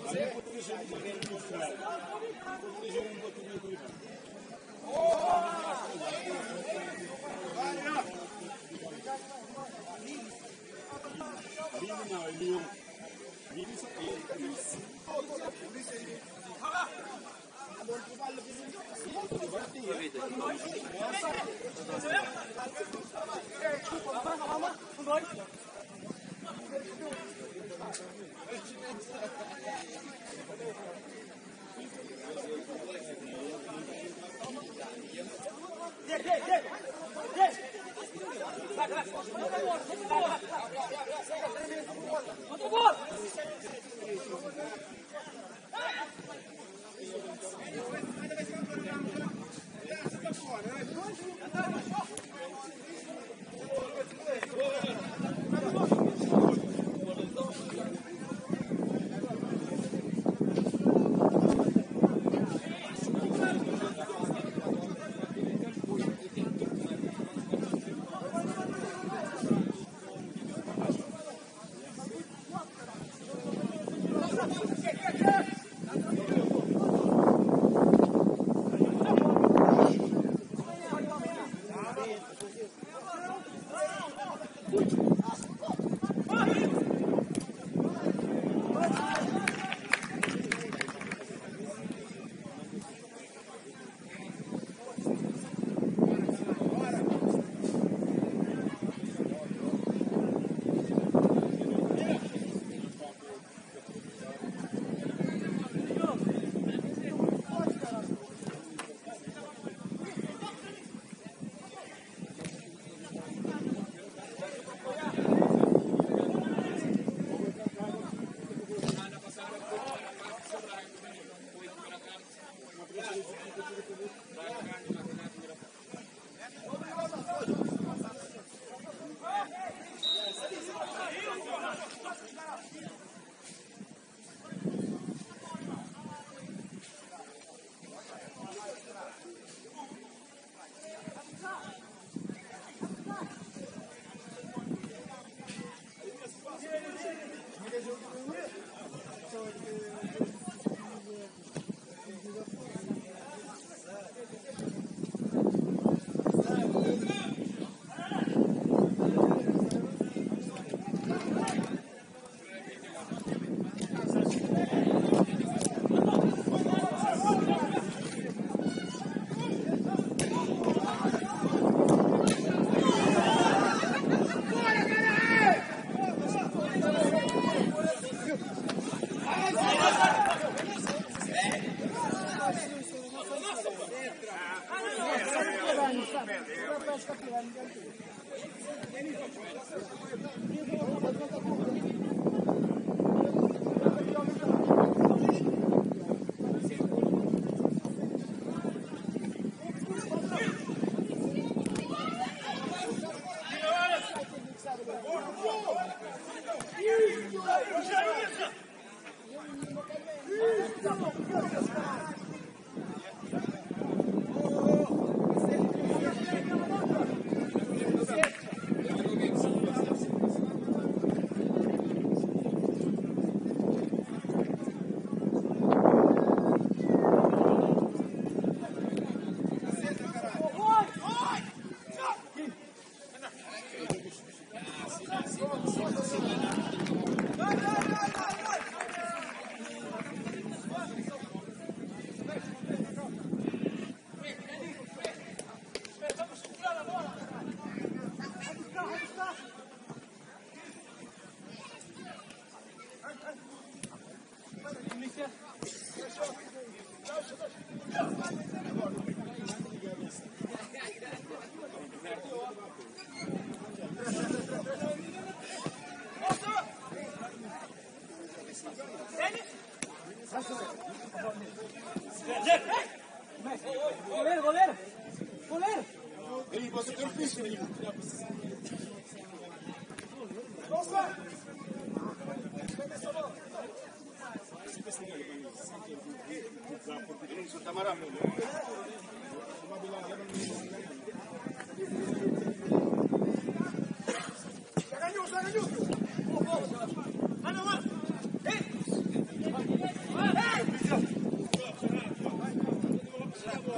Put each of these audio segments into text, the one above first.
Zaganiu!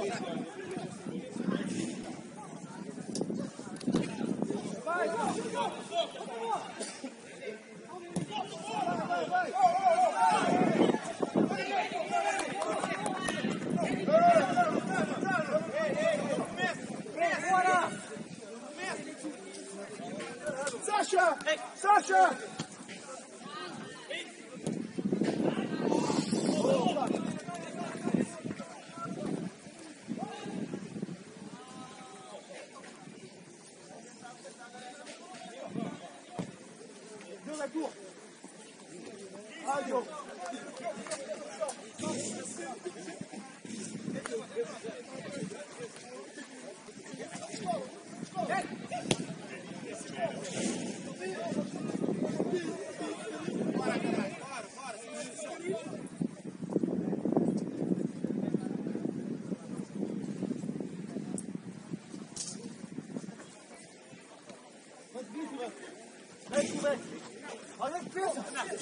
Sasha! Sasha! Deux la tour. Radio. Avec peso.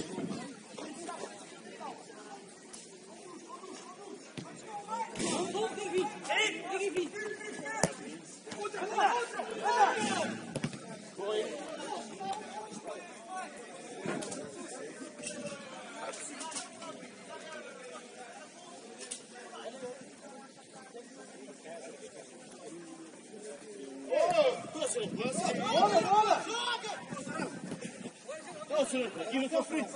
Aqui na tua frente.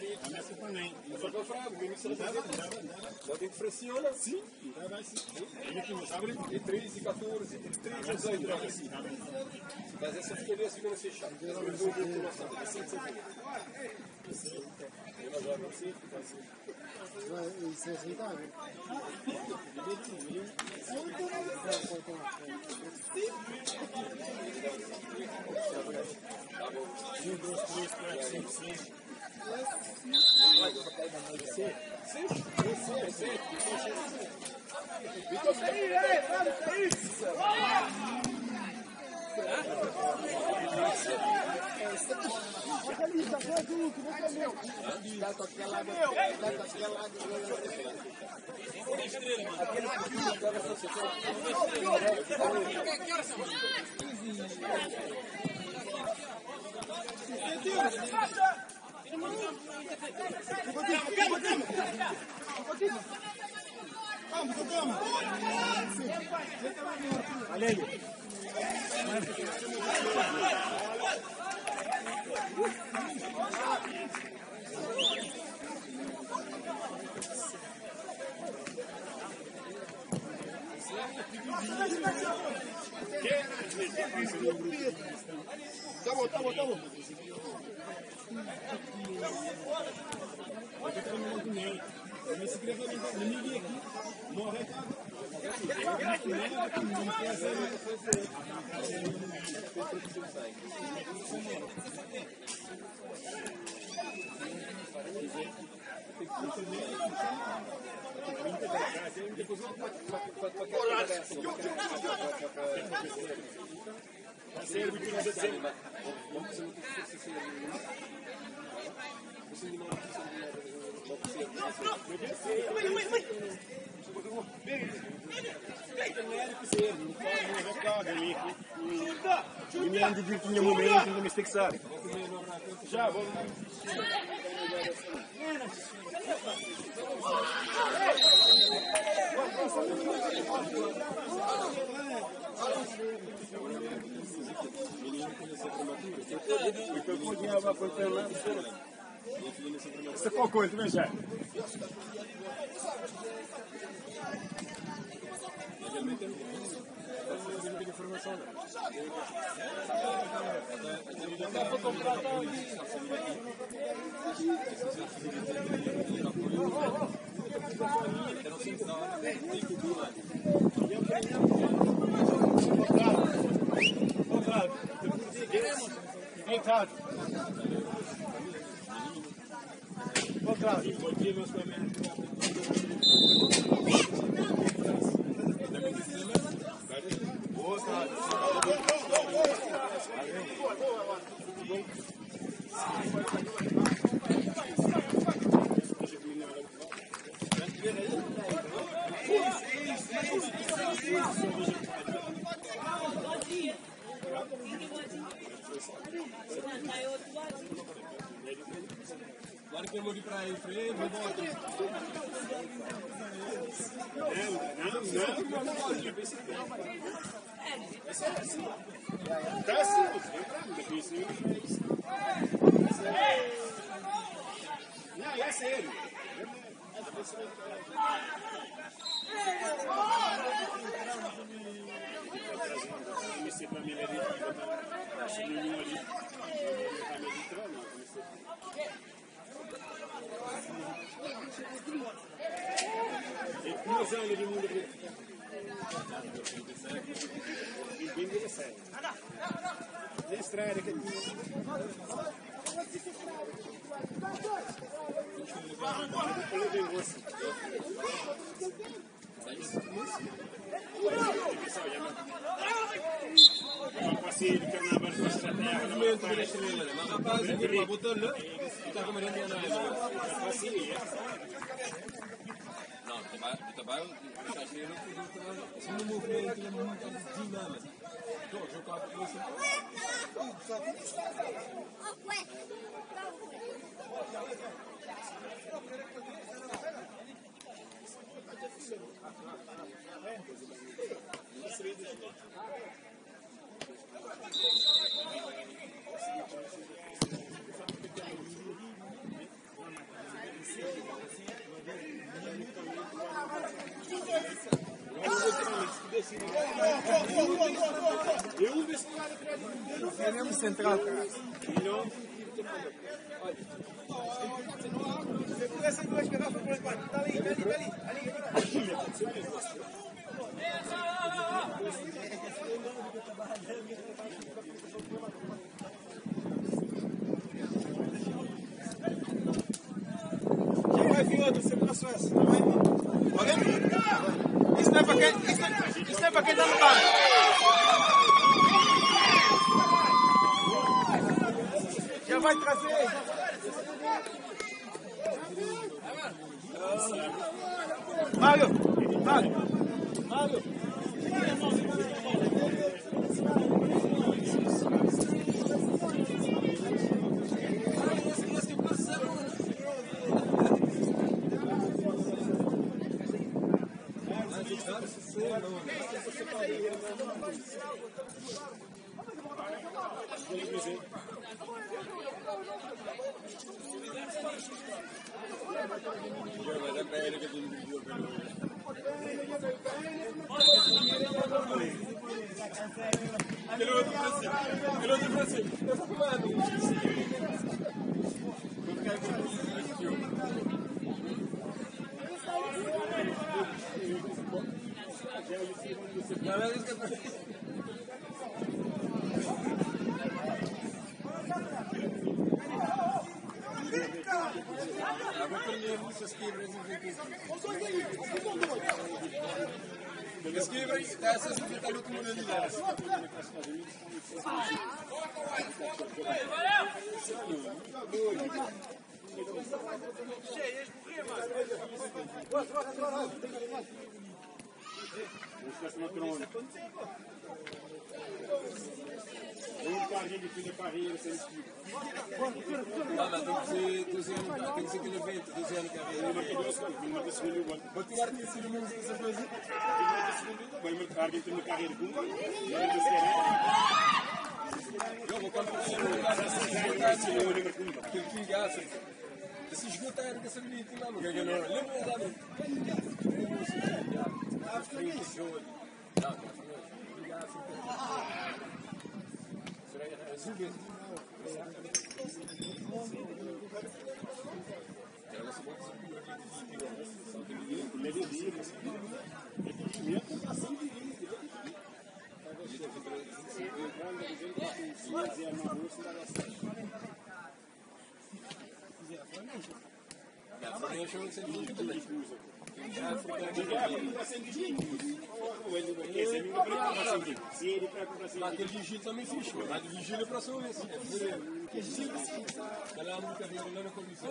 Adesso também. Só que eu frago, o menino só tem que pressiona. Sim, então vai sim. Ele que não sabe, E 13, 14, 13, 18, assim. Mas essa ficaria assim quando você chama. Eu vou ver o nosso assim, você tem. Eu já não sei, fica assim. Vai ser aceitado? Tá bom, tá bom, tá bom. Mi hanno detto in un momento come spexare. Già, se può conto, non c'è. Guarda che eu vou vir pra ele, freio, vou voltar. Não, é sério. É mesmo central. Quem vai vir outro? Você para a Suécia, não vai? Isso não é para quem está no banco. Já vai trazer. Mário. Tem que ser aquele evento, 12 anos que havia. Vou tirar aqui esse número dessa coisa. Vai marcar dentro da carreira de bomba. Eu vou comprar aquele que gasta. Se esgotar, que essa menina tem lá, não ganha não. Lembra da minha? Aquele vigílio também fixe, mas de vigília para São Luís. Ela é uma brincadeira lá na comissão.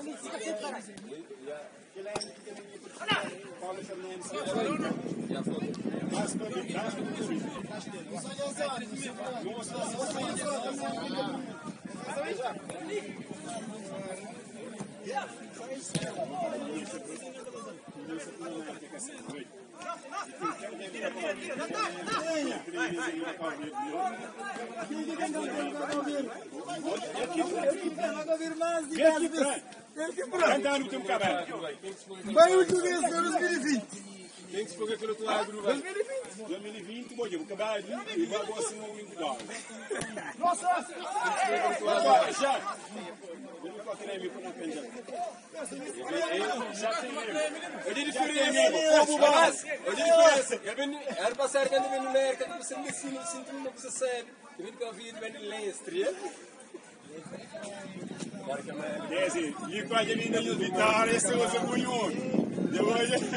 Andar no teu cabelo. Vai o último vez, 2020. Tem que se pôr aquele outro lado do 2020, bom dia, o cabelo e vai assim no individual. Nossa! Já! Eu não posso nem me pôr na frente. Olha a diferença, como base. Olha a diferença. Era para ser que ele vem no mercado, que você me ensina, sinto uma coisa séria. Eu vim com a vida, vem no Lestria. Desi, lì qua gli viene di aiutare se lo seguono. Devo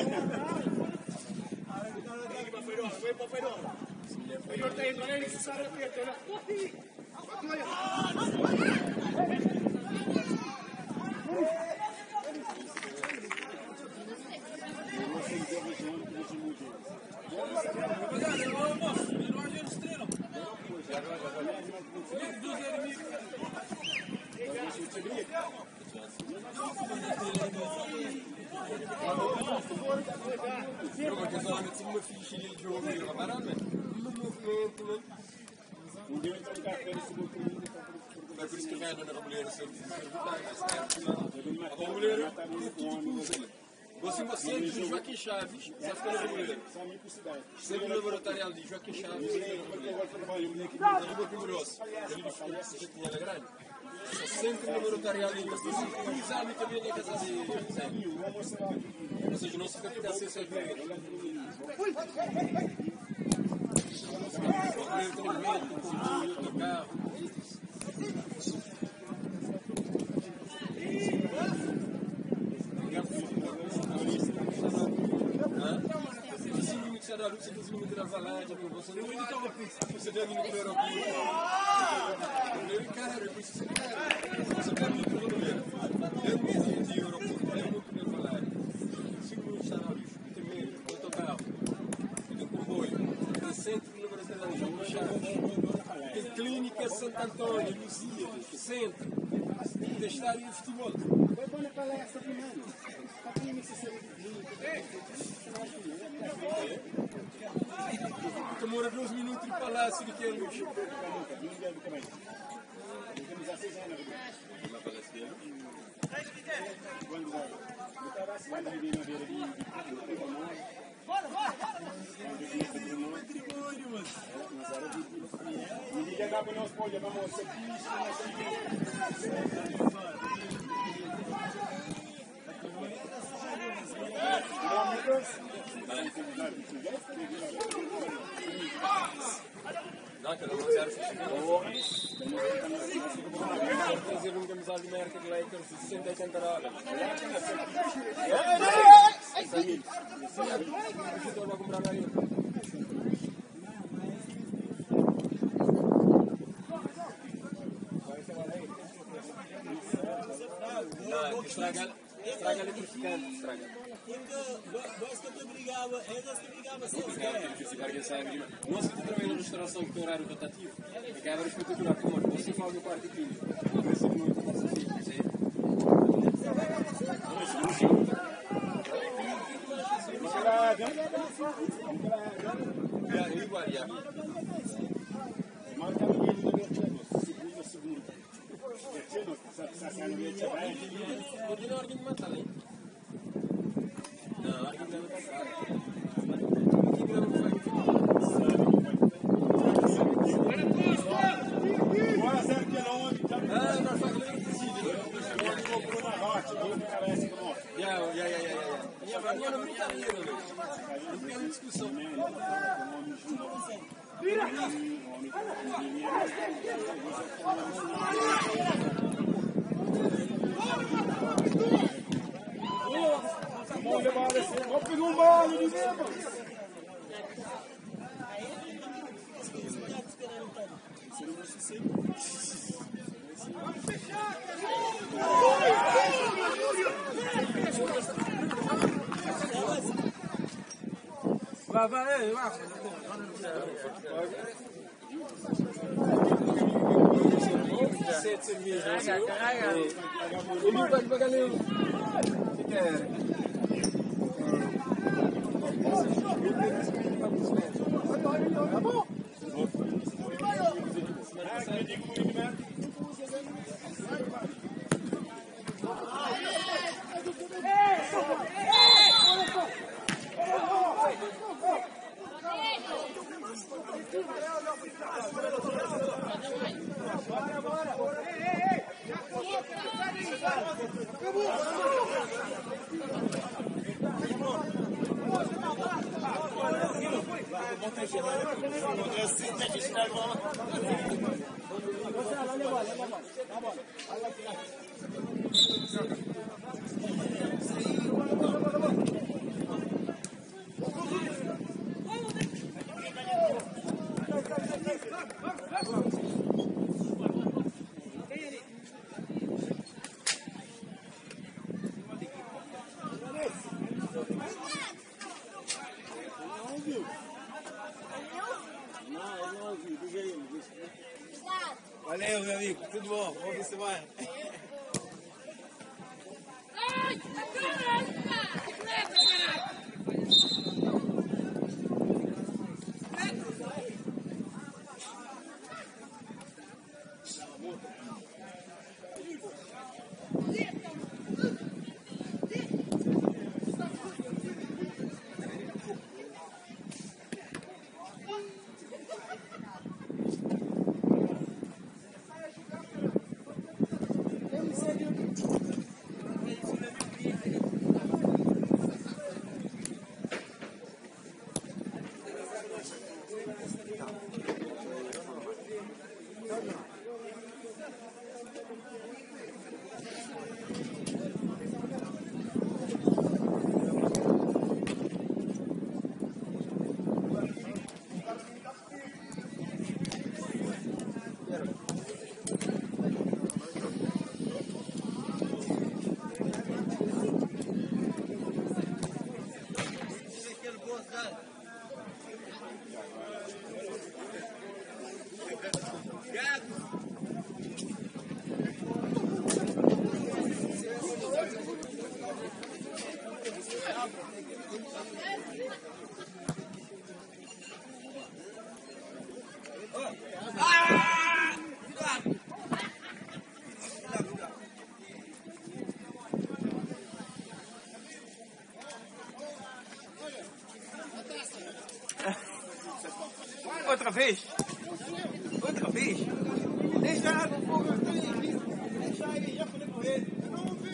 uma ficha de jogo e uma parada. No movimento, né? É por isso que vai na mulher sempre. A mulher, Você centro de Joaquim Chaves, já ficou no número. Sempre no laboratório de Joaquim Chaves. No Grosso. Já tinha na grande. Sempre no laboratório de exame também na casa de Zé. Ou seja, não se pode ficar sem saber. O treinamento, o carro. Da luz, você tem que trabalhar, você não vai tomar você tem que ir para o aeroporto. Eu cara, eu preciso você tem que ir para o aeroporto. Eu me de aeroporto, eu não quero falar. 5 minutos da luz, tem medo, autocarro, tem comboio, tem centro de laboratório, tem clínica Santo Antônio, Luzia, centro, tem estádio de futebol. Foi bom na palestra primeiro. Está com necessidade Demora 2 minutos de palácio de que é luz. Não, que eu não quero fazer um camisal de marca de Lakers de 60 horas. Eu vou comprar na rede. Não, estraga eletrificante, estraga. Não se trabalha na restauração que tem horário rotativo. Acaba espetacular, como você fala no quarto aqui. Vai. Sete cervejas. E não pode pagar nenhum. Tá bom? Valeu, meu amigo. Tudo bom? Bom fim de semana. Outra vez? Outra vez? Deixa a água, fogo, deixa ele, já falei com ele. Não vi.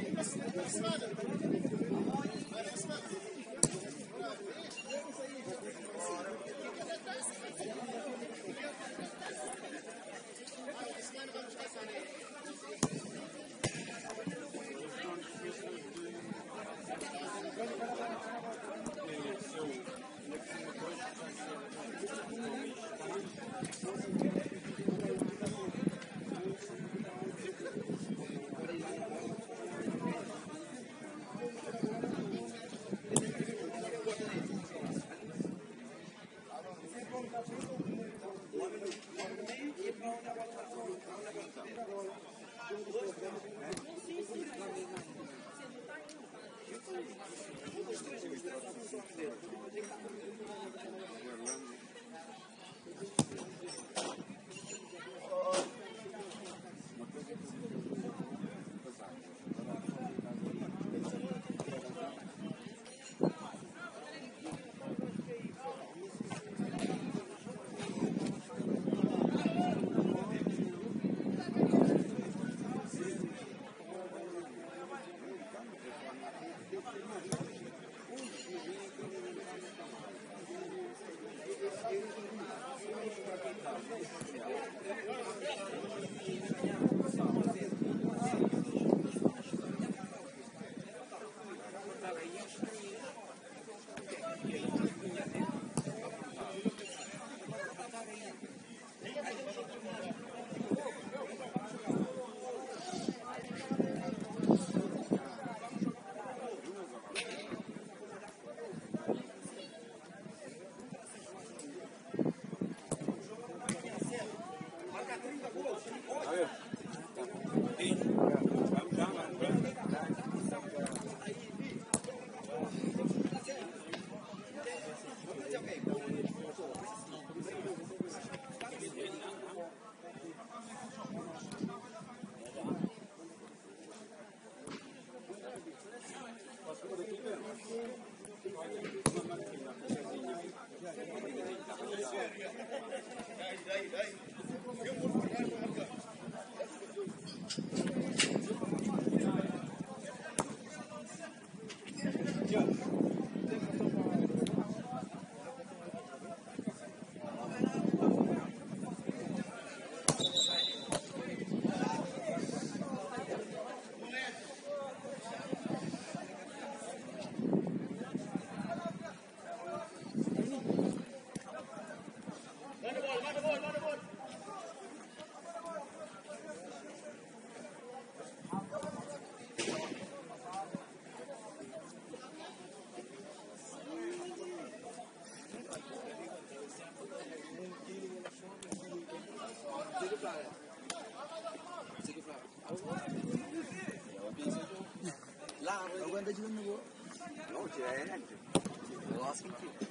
Aguenta giù un no, c'è niente. Lo ha sentito.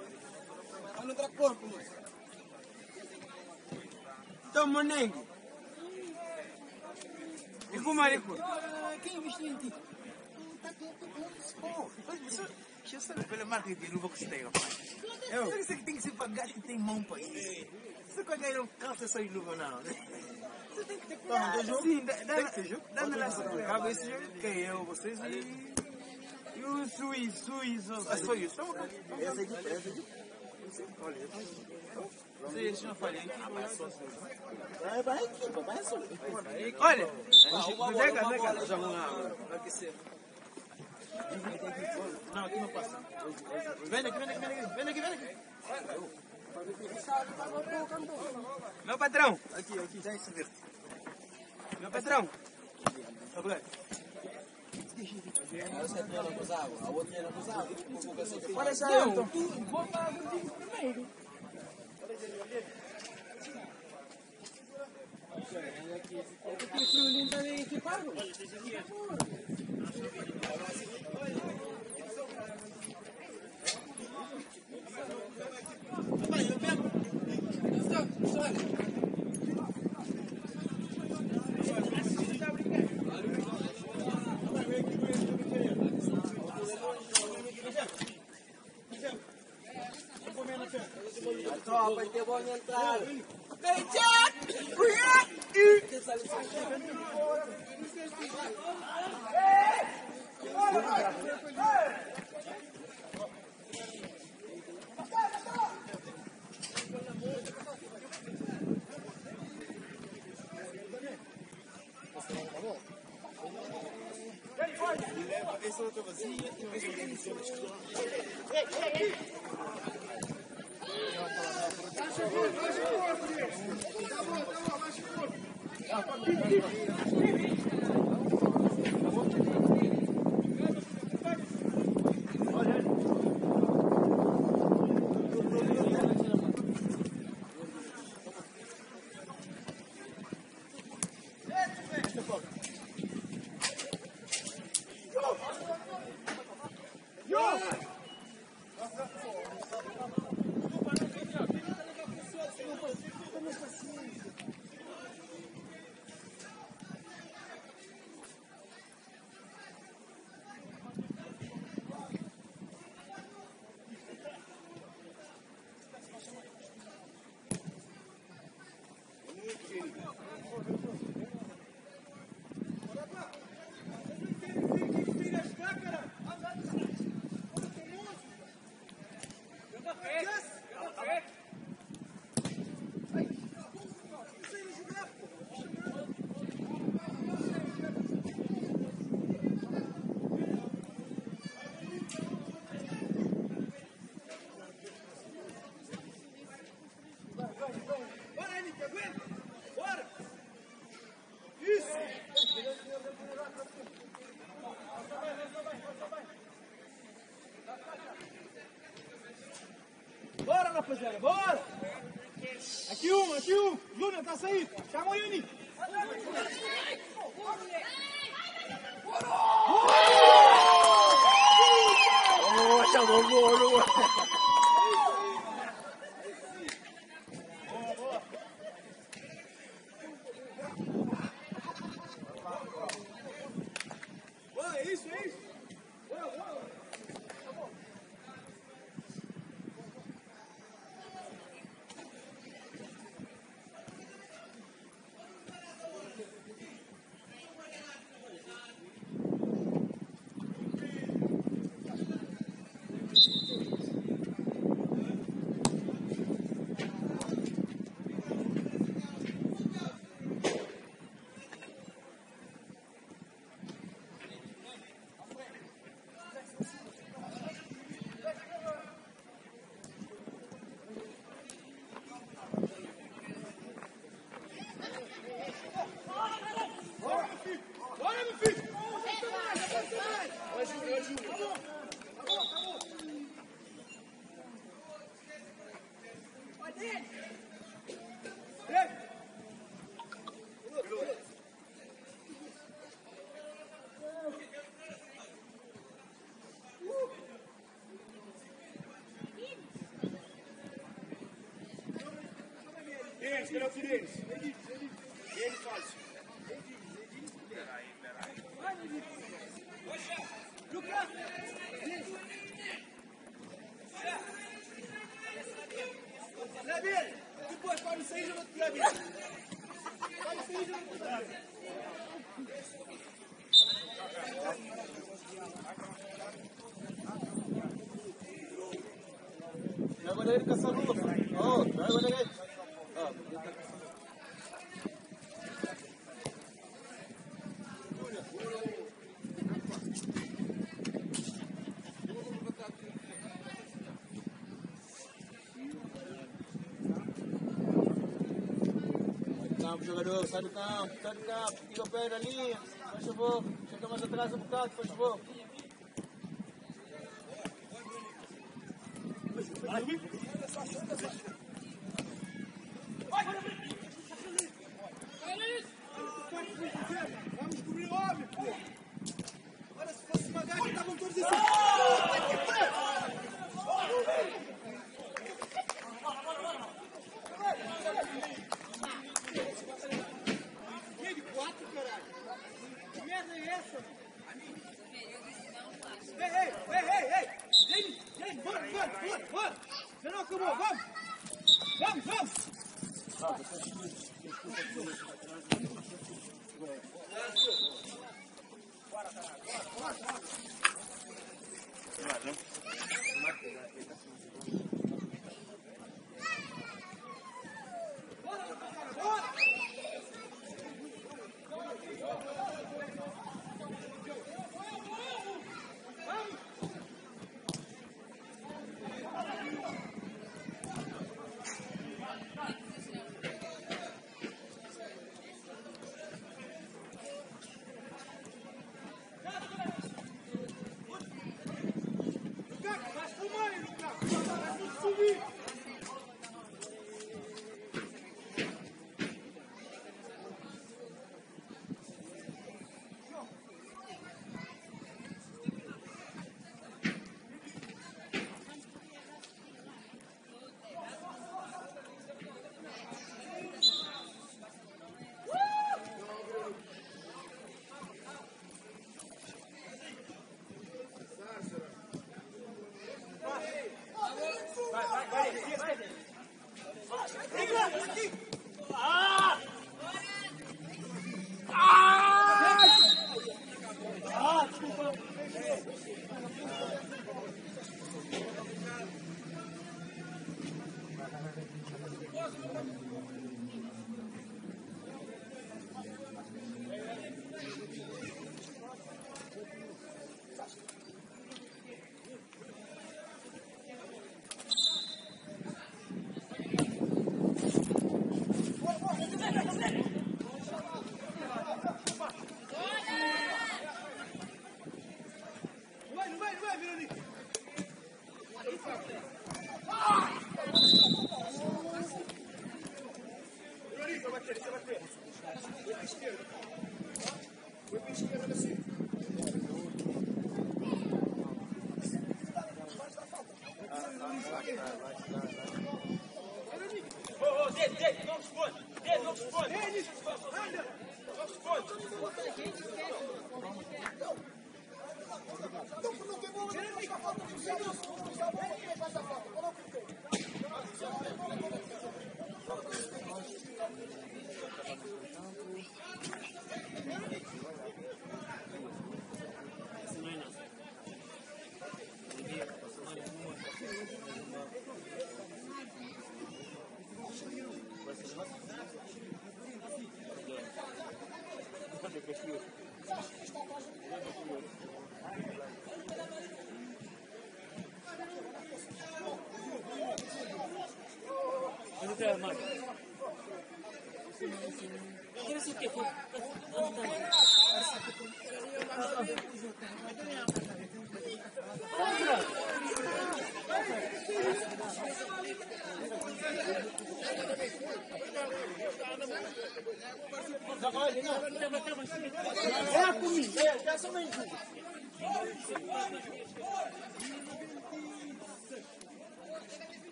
Hanno tra corpo. Tommo nengi. E come hai detto? Che investimenti? Oh, eu sei pela marca de luva que você tem, rapaz. Você que tem que se pagar que tem mão para isso. Você vai ganhar um calça só de luva, não. Você tem que ter cuidado. Sim, dá-me lá essa cabeça que eu, vocês e o suíço. É só isso. Essa aqui. Olha, vocês não falem aqui. Vai aqui, vai só. Olha, pega. Já vamos lá aquecer. Não, aqui não passa. Vem aqui. Meu patrão. Aqui, já é verde. Meu patrão. Obrigado. Essa é a não usava, a outra não usava. Olha só, então. Vou para o primeiro. Aqui o Frulinho está bem equipado. Ó, vai ter bola entrada. Vem, Jack! Leva essa outra vazia e depois eu tenho que Bora, rapaziada, bora! Aqui um! Júnior, tá saindo! Chama o Yuni! Chamou o gol! É isso! Bora! Denis, cadê o Denis? Ele faz. Peraí. Lucas! Labir! Depois, quando sair, eu vou te Labir. Quando sair, eu vou te Labir. Drive lagi ke sana. Oh, drive lagi. Campo, jogador, sai do campo, fica o pé da linha, faz favor, chega mais atrás um bocado, faz favor. Vamos cobrir o homem, pô! Olha, se fosse pagar, que estavam todos assim. Que de 4, caralho? Que merda é essa? Ei! Gente, bora! Já não acabou, vamos! titular, né?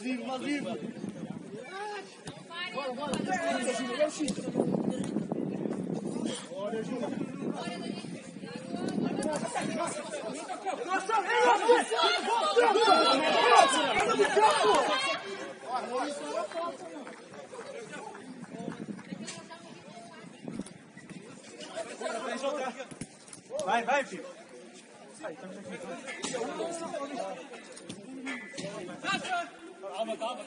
vivo, mais vivo. Bora, Júnior, é o X. Olha, Júnior. Vai, filho. Calma.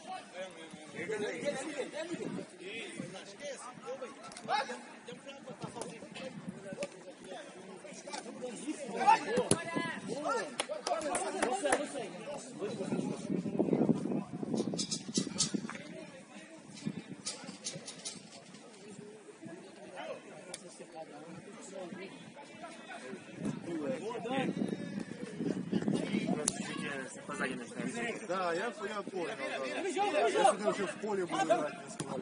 Да, я понял. Я сюда уже в поле буду играть.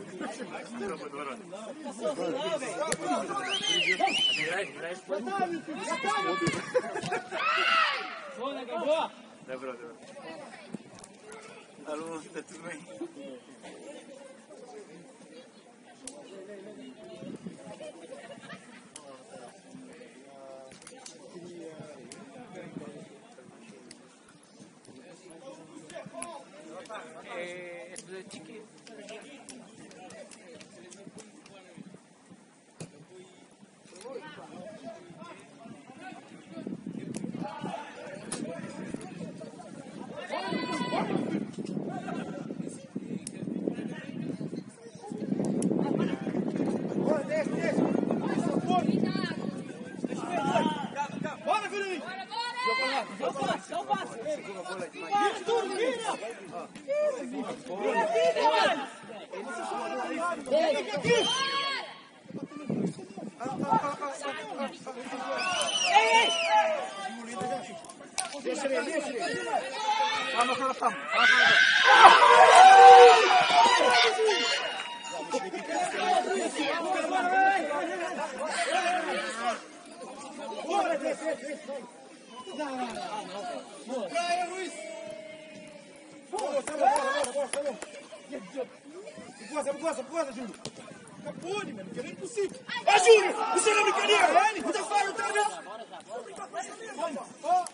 Играешь в поле? Добро. Alô, tá tudo bem? É chique. Bora, Felipe! Dá o passe! Vira tudo, vira! Deixa ele. Calma. Bora, Praia, Luiz! Bora! Aposta, Júnior! Capone, mano, que é impossível! Ah, Júnior! Isso não é brincadeira, velho! Você fala outra vez! Bora!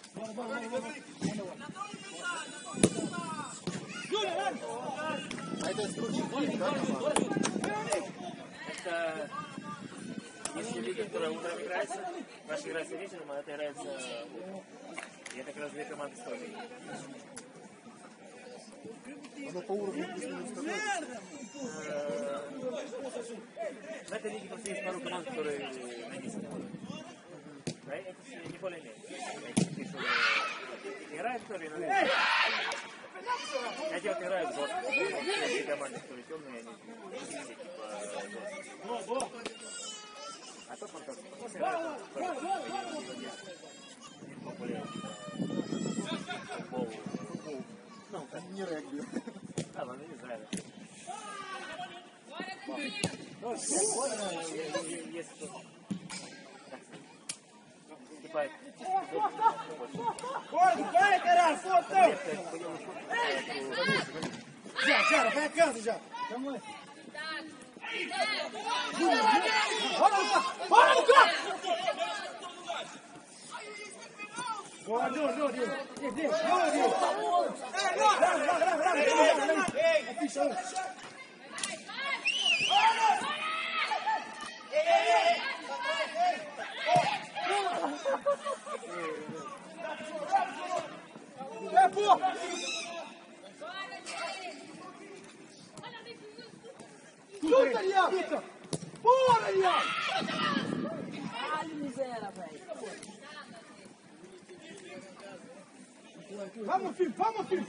Júnior, vai! Если лига, которая утром играется, наша играется вечером, а это играется... Я так раз две команды стоят. Оно по уровню плюс-минус такое. В этой лиге просто есть пару команд, которые на низком уровне. Да, это не более-менее. Играют, которые на низком. Эти вот играют в жестко. Эти команды, которые темные, они типа... А то просто играют футбол. Não, не регби. А, ладно, не знаю. Если кто-то... Наступает. Vai, caralho, fortão! Já, vai a casa já! Bora, Lucas! Bora, É, pô! Chuta, Lian! Bora, Lian! Ai, miséria, velho. Vamos, filho! Vamos, filho!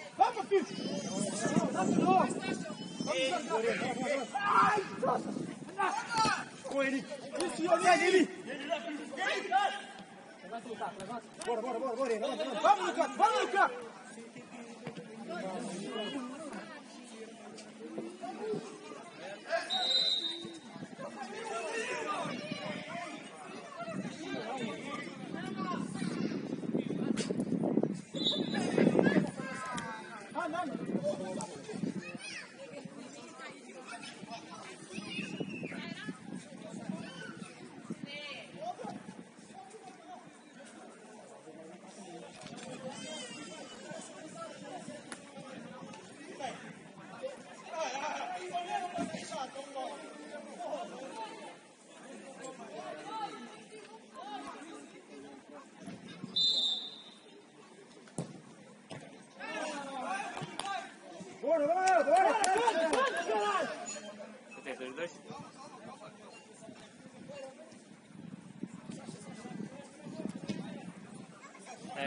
Ai, nossa! Com ele! Isso, olha ele! Bora! Vamos, Lucas!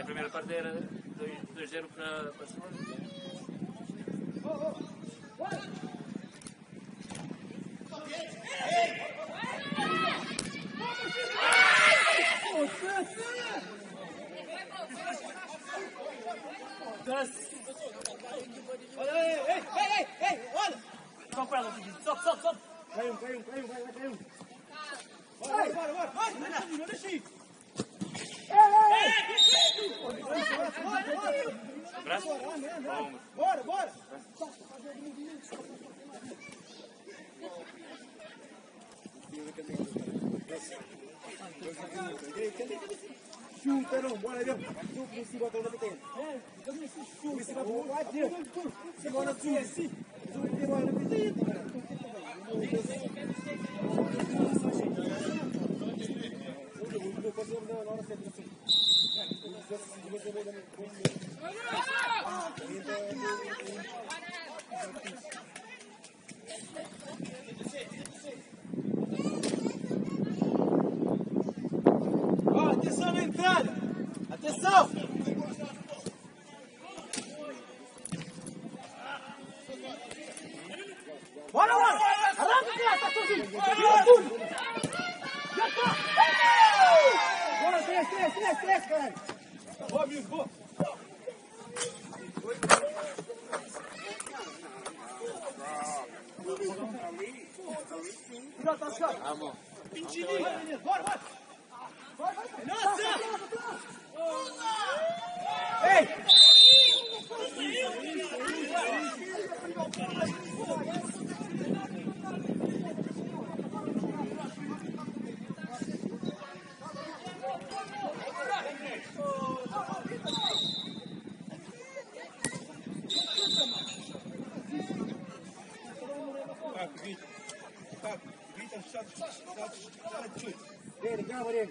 a primeira parte era 2-0 para Barcelona. Olha! Só com ela, sobe! Caiu. Bora! Não deixa ir! Abraço. Bora! Chuta não, bora aí, se bota lá dentro. Se bota lá dentro. Se bota lá atenção na entrada! Atenção! Bora! Arranca, tá sozinho! Tira tudo! Já tá! Bora, 3, caralho! Boa, amigo, boa! Cuidado, tá chato! Ah, bom. Pintininho! Bora! Nossa! Ei! Vedi, chiamami!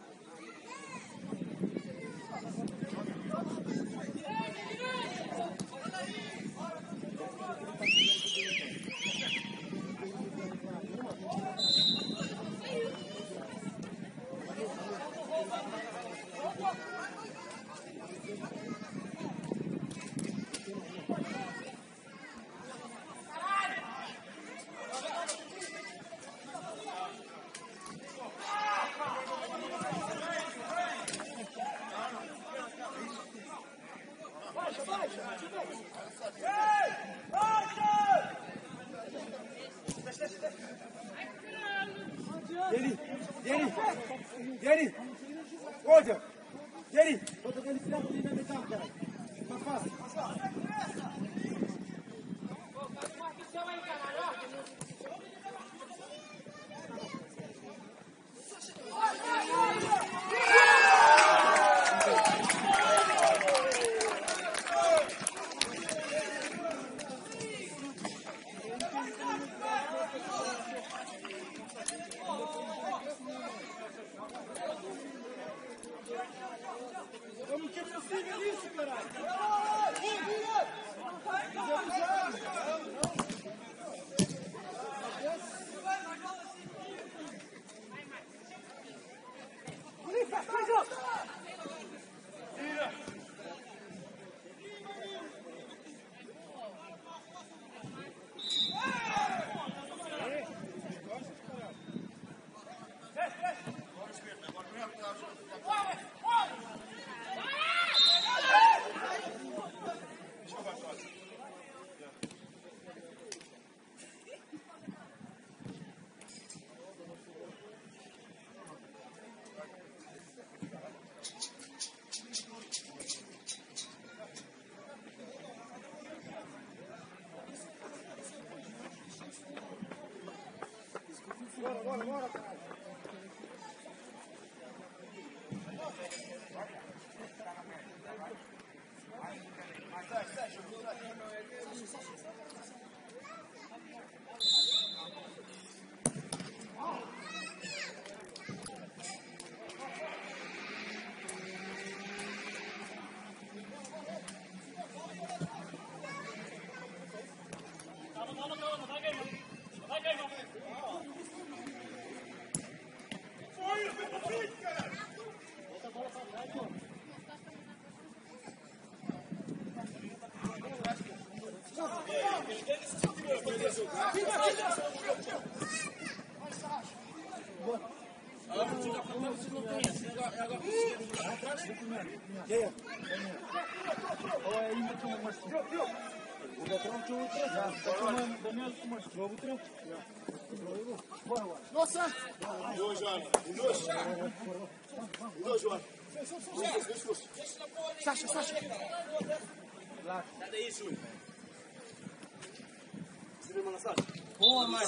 Deni! Olha! Deni! Bota aquele filho ali na metade, cara. Tá fácil. Vamos que é possível isso, caralho! Bora, caralho! Sasha. Cadê isso? Boa, mano.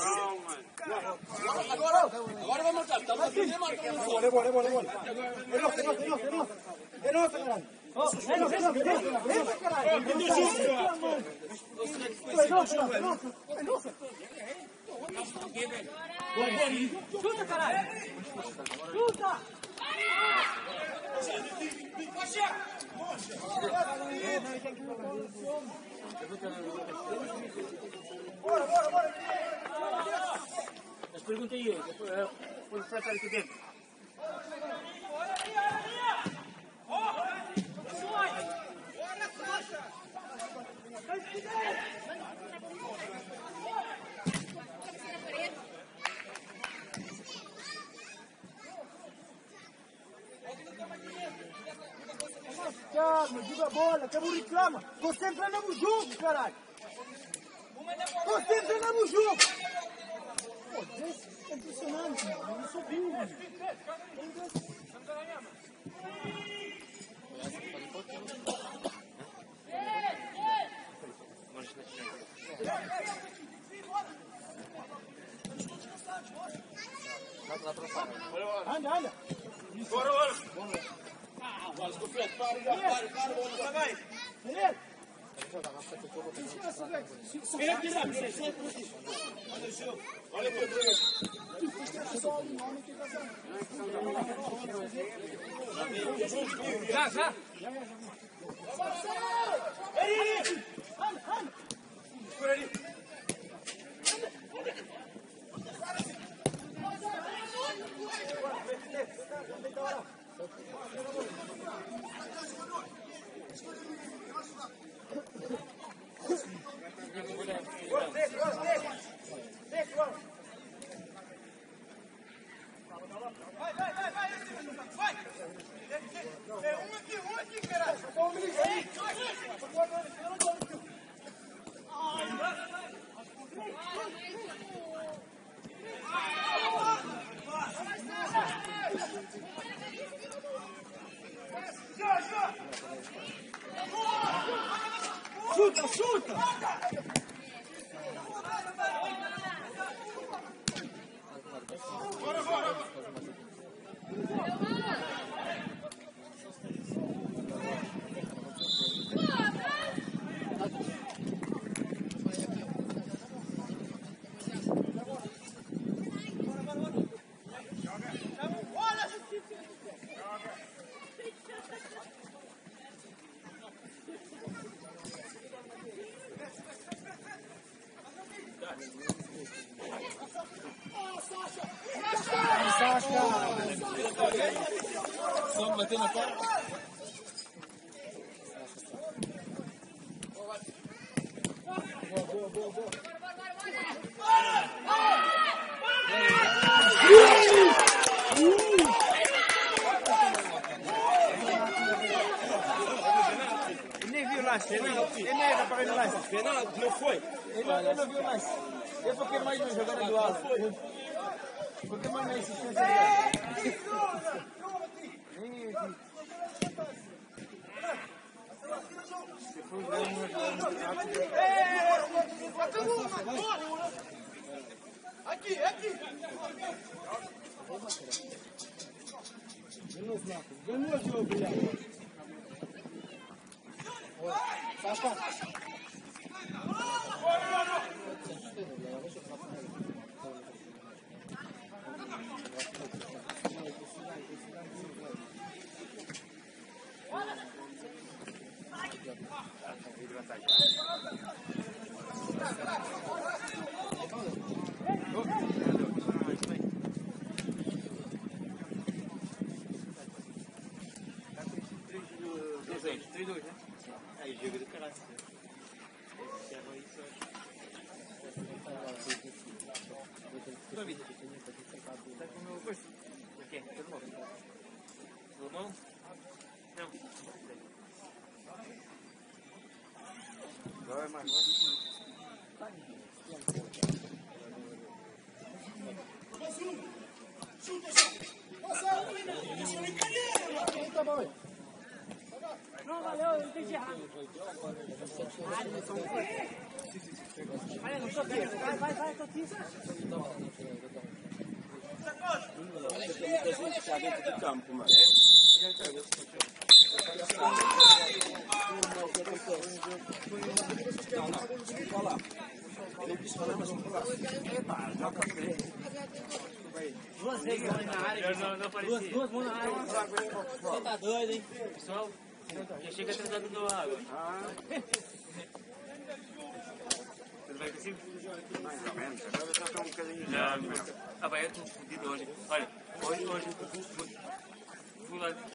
Agora vai marcar. Tá batendo, marca. Bola. É nossa, caralho. É nossa. Chuta, caralho. Chuta. Bora. Mas pergunta aí, depois de tratar aqui dentro. Calma, joga a bola, que não reclama. Concentra no jogo, caralho. Concentra no jogo. Pô, é impressionante, mano. Eu não sou burro. Anda. Bora. Olha Já. Por ali. Um aqui, caralho. Chuta! Só bater na cara. Boa. Nem viu o lance, ele nem era para ver o lance. Penalti, não foi? Ele não viu o lance. Ele foi mais uma jogada do Ala. Porque mais na insistência. Aqui! Ganhou o jogo, Guilherme. Sasha. Três, dois, né? Aí, jogo do caralho. Tua vida. Tá com o meu curso? O quê? Tudo bom? Tudo bom? Não. Vai, mais, vai. Não, valeu, eu entendi errado. Olha, não sou bem. Vai, tô aqui. do campo, mano. Duas vezes na área. Não parecia. Duas mãos na área. Você tá doido, hein? Pessoal, já chega atrasado do água. Tudo bem consigo? Mais ou menos. Agora já estou um bocadinho Já. Ah, vai, eu estou fodido hoje. Olha, hoje fui lá.